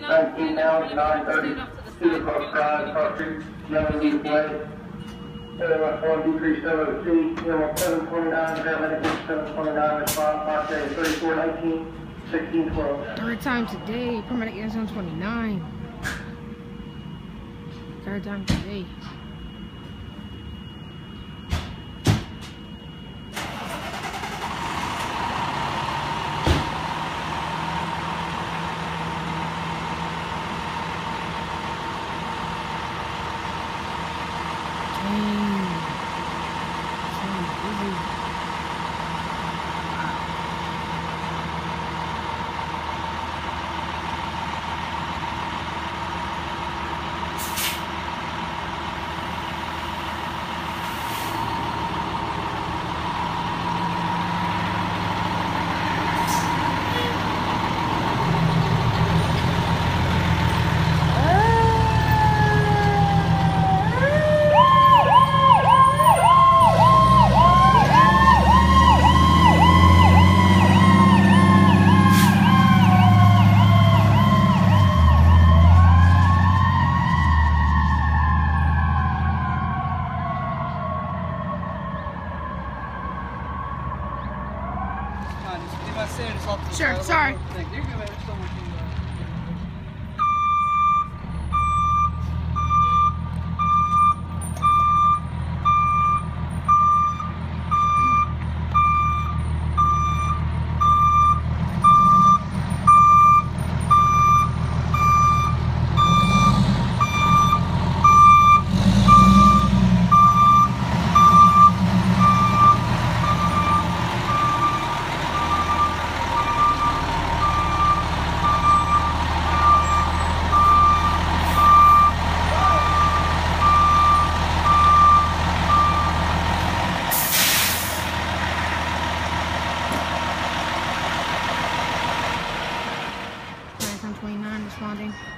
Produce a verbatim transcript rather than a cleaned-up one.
nineteen now, nine thirty-two across Drive, Cross Street, yellow lead way. Air one decrease seven C, air seven twenty-nine, paramedic seven twenty-nine, response, Mark Day thirty-four nineteen, sixteen twelve. Third time today, paramedic air seven twenty-nine. Third time today. Sure, sorry. You're good, man. There's so much in there. twenty-nine responding.